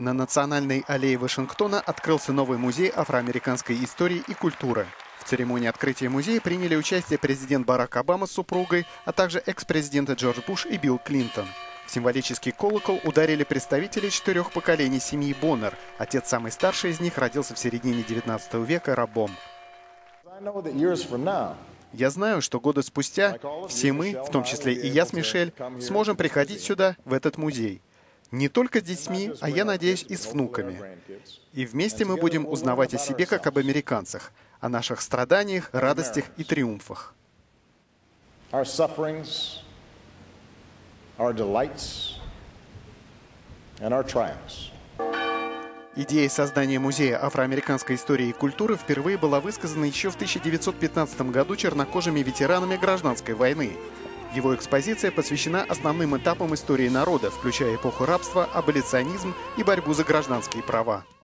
На Национальной аллее Вашингтона открылся новый музей афроамериканской истории и культуры. В церемонии открытия музея приняли участие президент Барак Обама с супругой, а также экс-президенты Джордж Буш и Билл Клинтон. В символический колокол ударили представители 4 поколений семьи Боннер. Отец, самый старший из них, родился в середине 19 века рабом. Я знаю, что годы спустя все мы, в том числе и я с Мишель, сможем приходить сюда, в этот музей. Не только с детьми, а я надеюсь и с внуками. И вместе мы будем узнавать о себе как об американцах, о наших страданиях, радостях и триумфах. Идея создания музея афроамериканской истории и культуры впервые была высказана еще в 1915 году чернокожими ветеранами гражданской войны. Его экспозиция посвящена основным этапам истории народа, включая эпоху рабства, аболиционизм и борьбу за гражданские права.